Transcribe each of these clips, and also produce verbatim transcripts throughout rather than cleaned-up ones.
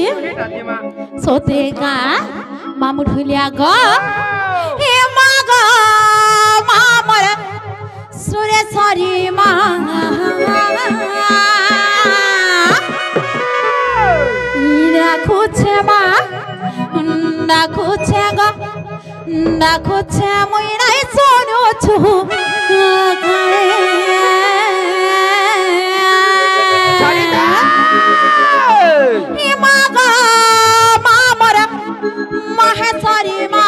सोते गा मामू ढुलिया गो हे माग मामर सुरेश्वरी मा खुचे मा खुचे गो खुचे मुई नहीं सोनो छु महेश्वरी मा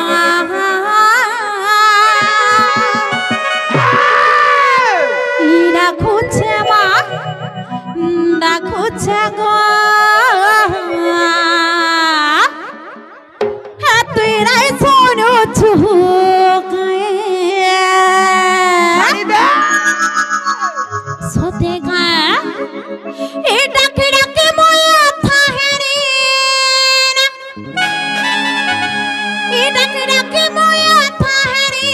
खुचे मा खुचे गो सोतेगा ए डाके डाके मोया था हेरी ए डाके डाके मोया था हेरी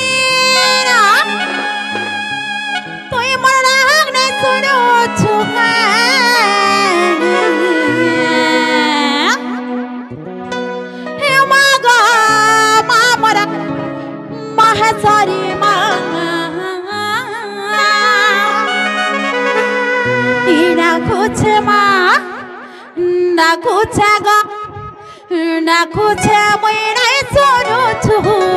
तो ये मरना हक नहीं सुनो छुका हे मागा मामरा महेश्वरी मा खुचे मा ना खुचे गो ना खुचे मुई नहीं सोनो छु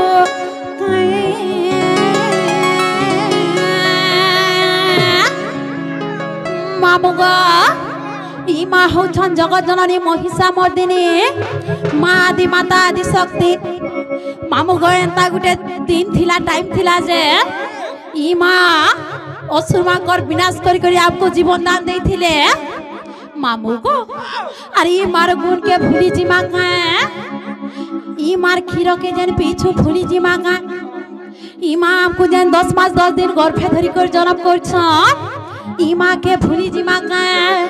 मामू गो ई मा होछन जगत जननी महिषा मर्दिनी मा आदि माता आदि शक्ति मामू गो एंता गुटे दिन थिला टाइम थिला जे ई मा असुरमा कर विनाश करी करी आपको जीवन दान दे थिले मामू को अरे मार गुण के भूली जिमा का ई मार खीरो के जन पीछू भूली जिमा का ई मां हमको जन दस मास दस दिन गर्भे धरी कर जन्म करछ ई मां के भूली जिमा का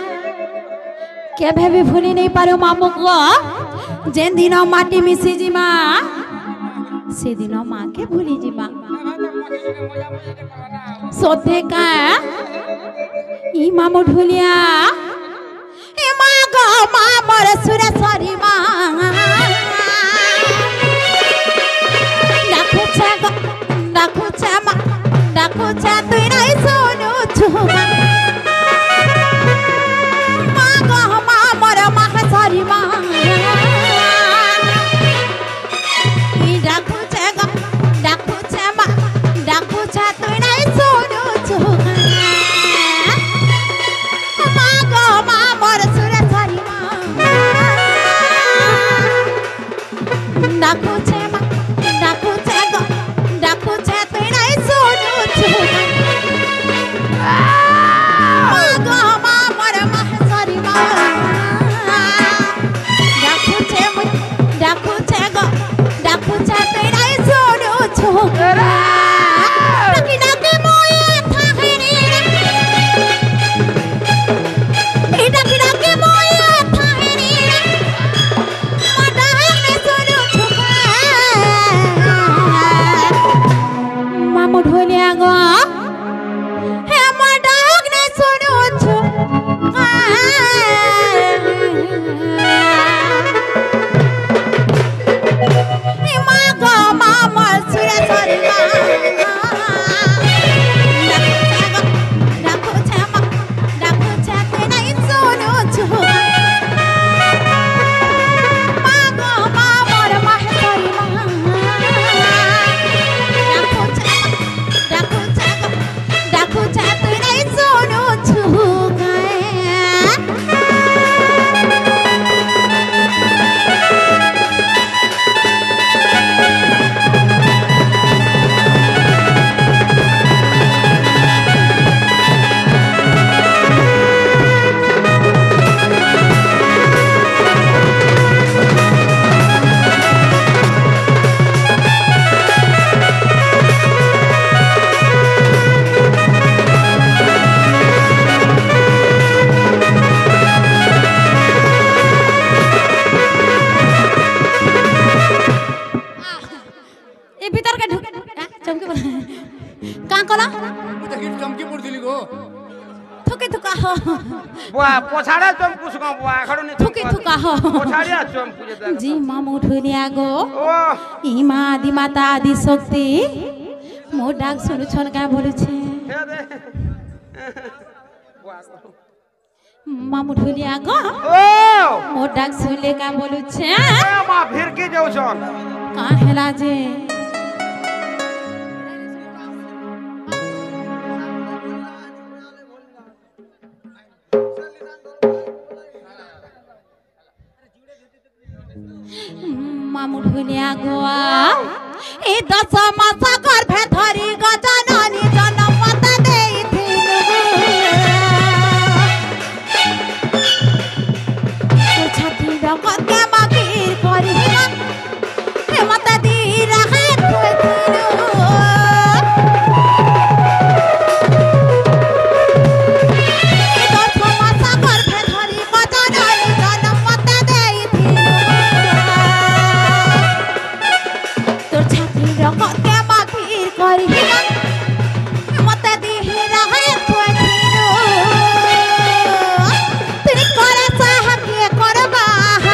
केभे भी भूली नहीं पारो मामू को जेन दिन माटी मिसी जिमा से दिन मां के भूली जिमा सोते का ई मामू ढुलिया ए मां गो मां मोर सुरेश्वरी मां डाकू छे गो डाकू छे मां डाकू छे तुई नहीं सोनू छुमा मां गो मां मोर महेश्वरी मां ई डाकू छे गो डाकू छे मां डाकू छे तुई नहीं सोनू छुमा मां गो मां मोर सुरेश्वरी मां बुआ पोछाड़ा चम कुछ का बुआ खड़ो नहीं थुकी थुका हो पोछाड़िया चम पूजे दे जी मामू ढुलिया गो ओ इमा आदि माता आदि शक्ति मो डाक सुनु छन का बोलु छे हे दे बुआ मामू ढुलिया गो ओ मो डाक सुले का बोलु छे ए मां भिरकी जाउ छन का हेला जे मामू ढुलिया गोआ ए दस मास कर भेथरी गजननी जन्म मत देथिन ओ छाती रगत के माकीर करी हे मत दी रहे तुथिन ए दस मास कर भेथरी गजननी जन्म मत देथिन তোর ছাতি রকত কে মাখির করি মতে দিহি রাহে তুইনো তুই করে সাহায্য করবা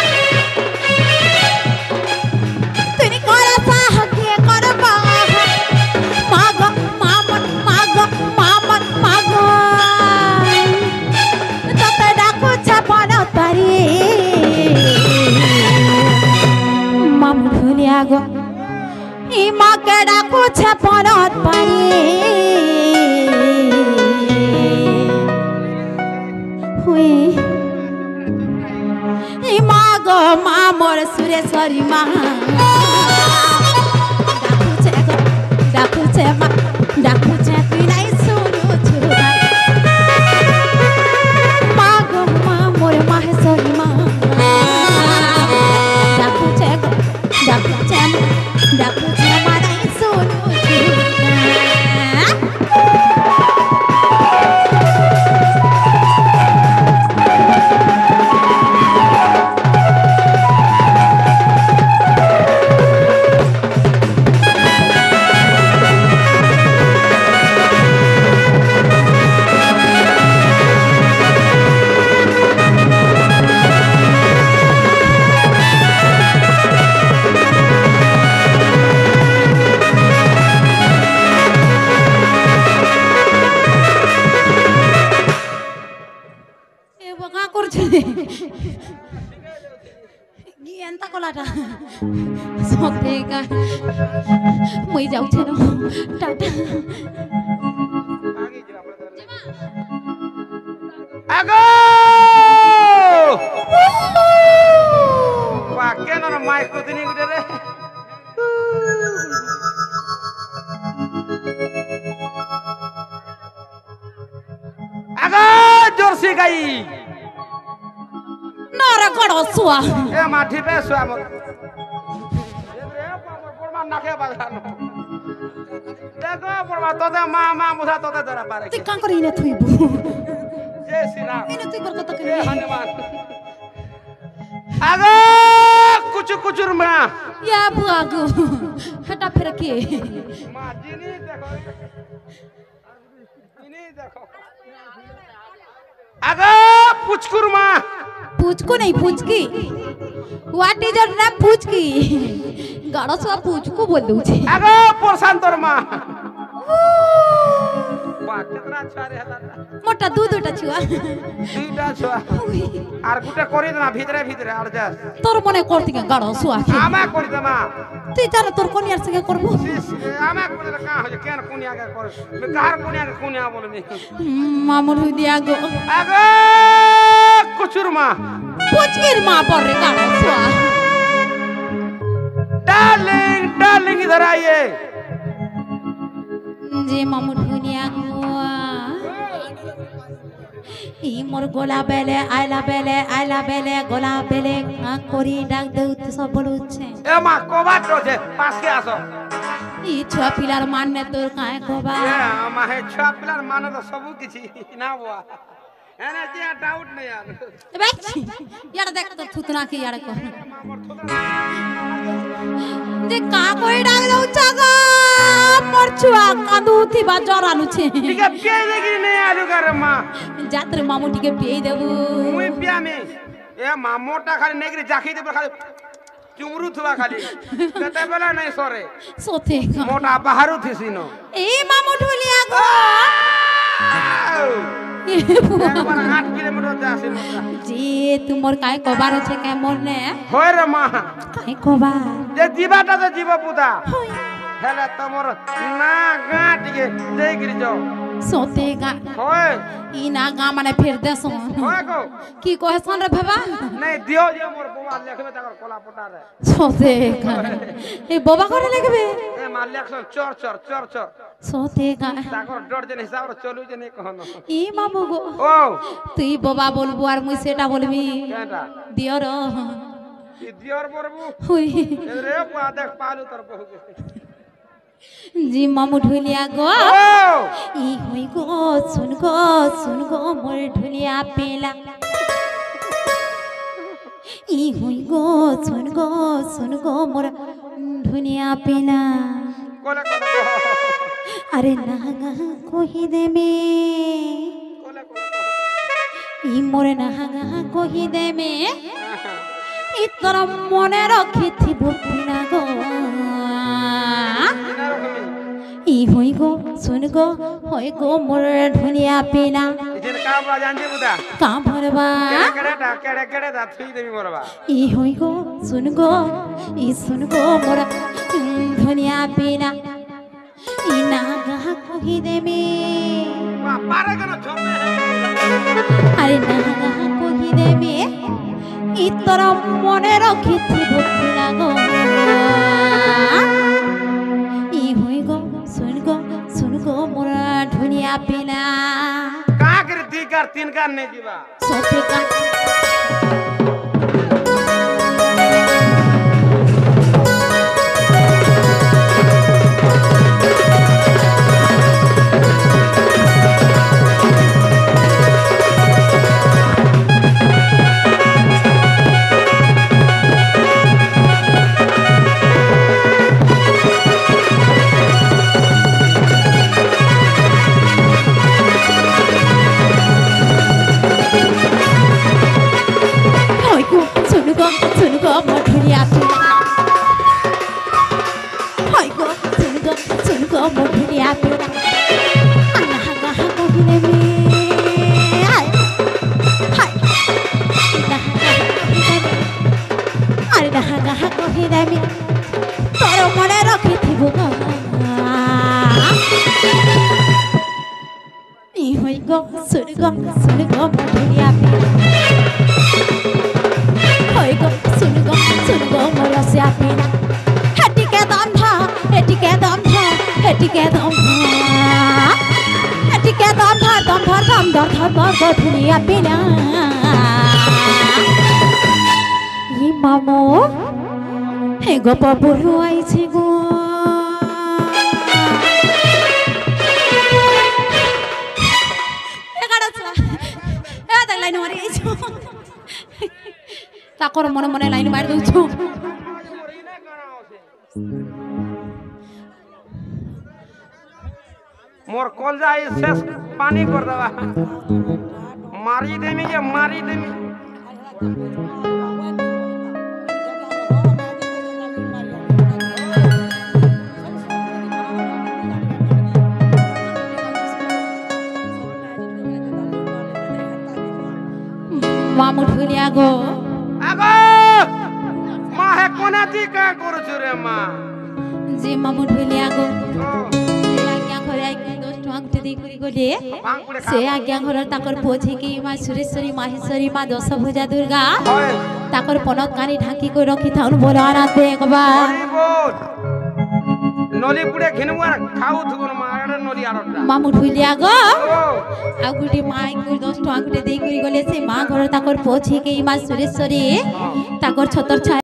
তুই করে সাহায্য করবা মাগ মামন মাগ মামন মাগ তোতে ডাকু ছাপন তারি মাম ভুলিয়া গো ইমা কেডা কুছে পরত পাই হুই ইমা গো মা মোর সুরেশ্বরী মা ডাকুছে গো ডাকুছে মা ডাকুছে তুই নাই শুনু ছুরা মা গো মা মোর মাহেশ্বরী মা ডাকুছে গো ডাকুছে মা ডাকুছে মা নাই শুনু ছুরা এন্তা কলাটা সতেকা মই যাউছে ন টাটা আগো वा केन न माइक को दिनी गुटे रे আগো जर्सी गाई नरे गडो सुआ ए माठी पे सुआ मत रे परमा नाके बाजानो देखो परमा तोते मा मा मुसा तोते धरा पारे ती कां करी ने थुइबु जय श्री राम इने तुई बरकत ए करे हनुमान আগো कुछ कुछ मा या बुआगु हटा फिर के मा जिनी देखो जिनी देखो আগো पुचकुर मा पूछको नहीं पूछकी व्हाट इज योर नेम पूछकी गाड़ो सुआ पूछको बोल दउ छे আগো प्रशांतर मा बा केतना छारे हला मोटा दूध उटा छुआ দুইটা ছোয়া আর গুটা করি না ভিতরে ভিতরে আর যা তোর মনে করতি কে গাড়ো সুয়া আমা করি দমা তুই জানো তোর কোনিয়ার সঙ্গে করব আমা করি কা হয় কেন কোনিয়া কে করে মে কার কোনিয়া কে কোনিয়া বলনি মামুর দিয়া গো আগো কুচুর মা पूछकीर मां पर रे गाड़ो सुआ डार्लिंग डार्लिंग इधर आइए जे मामू दुनिया गो ই মোর গোলা বেলে আইলা বেলে আইলা বেলে গোলা বেলে কা করি ডাক দেউ তো সব বলুছে এ মা কোবাট রছে পাশে আসো ই ছুয়া পিলার মানে তোর কায় কোবা এ মা হে ছুয়া পিলার মানে তো সবু কিছু না বুয়া এনে যে ডাউট নাই আর ভাই ইয়ার দেখ তো থুতনা কি ইয়ার কো যে কা কই ডাক দউছা গো মোর ছুয়া কাঁদুথিবা জরানুছে ଟିକେ ପିଆଇ ଦେଇକିରି ନେଇ ଆଲୁ କାରେ ମା যাত্রে মামু টিকে পিয়ে দেবু ମୁଇଁ ପିଆମି ଏ ମାମୁଟା ଖାଲି ନେଇକିରି ଜାକି ଦେବ ଖାଲି ଚୁମୁରୁଥିବା ଖାଲି କେତେବେଳେ ନାଇଁ ସରେ সতে ମୋଟା ବାହାରୁ ଥିସି ନ এই মামু ঢুলিয়া গো একবার আট কিলোমিটার যাসি মোটা জি তোমার কাই কবার আছে কে মনে হয় রে মা কাই কবার যে জীবাটা তো জীব পুতা হেলে তোমার না গাঁ টিকে ଦେଇକିରି যাও সতে গা হয় ই না গা মানে ফের দেছ হয় গো কি কহছন রে বাবা নাই দিও দিও মোর বাবা লেখবে তাকর কলা পটারে সতে গা এই বাবা করে লাগবে এ মা লেখছন চর চর চর চর সতে গা তাকর ডরজেন হিসাবে চলু যে নেই কহন ই মামু গো ও তুই বাবা বলবো আর মুই সেটা বলবি কেটা দিয়র ই দিওর বরবু হুই রে পা দেখ পালু তোর বহু জি মামু ঢুলিয়া গো ও ই হই গো শুন গো শুন গো মোর ঢুলিয়া পেলা ই হই গো শুন গো শুন গো মোর ঢুলিয়া পেলা কোলে কোলে আরে না গা কহি দে মে কোলে কোলে ই মোরে না গা কহি দে মে ই তোর মনে রাখিথিব পিনা গো ই হই গো শুন গো হই গো মোর ঢুলিয়া পেনা ইদিন কাবলা জানজি বুদা কা ভরবা কেড়ে কেড়ে কেড়ে কেড়ে দা থুই দেবি মরবা ই হই গো শুন গো ই শুন গো মোর ঢুলিয়া পেনা ই না গা কহি দেবে মা পারে কেন ছমে আরে না গা কহি দেবে ই তোর মনে রাখিথিব পিনা গো ই হই গো শুন গো শুন গো মোর ঢুলিয়া পেনা का कर दी कर तीन कर नहीं जीवा সতে কা হই গো শুন গো শুন গো মোর ঢুলিয়া পেনা হই গো শুন গো শুন গো মোর ঢুলিয়া পেনা না গা কহি দেবে আয় হায় না গা কহি দেবে আরে না গা কহি দেবে তোর মনে রাখিথিব গো ই হই গো শুন গো শুন গো মোর ঢুলিয়া পেনা হই গো শুন গো শুন গো মোর রসিয়া পেনা হেটিকে দন্ধা হেটিকে দন্ধা হেটিকে দন্ধা হেটিকে দন্ধা দন্ধা দম দম ধর গো গো ঢুলিয়া পেনা ই মামু হে গো বাবুরু আইছে গো লাইন মারি আইছো তাকর মনে মনে লাইন মারি দউছো मोर कल जाई शेष पानी कर दवा मारी देमी जे मारी देमी মামু ঢুলিয়া গো আগো মা হে কোনাতি কা করছ রে মা যে মামু ঢুলিয়া গো সে আজ্ঞা ঘরে আইকি দশ টাকা গুটে দেই করি গলে বাংকুড়ে সে আজ্ঞা ঘর তাকর পোছে কি মা সুরেশ্বরী মাহেশ্বরী মা দশভুজা দুর্গা হয় তাকর পনক কানি ঢাকি কই রখি থাউন বলানা দেখবার बोल नली पुड़े घिनवार खाऊ थुन मारे नली आरटा মামু ঢুলিয়া গো ओ ଆଉ ଗୁଟେ ମାଇ କଇ ଦଶ ଟଙ୍କା ଗୁଟେ ଦେଇ କରି ଗଲେ ସେ ମା ଘର ତାକର পোছে কি মা সুরেশ্বরী তাকর ছতর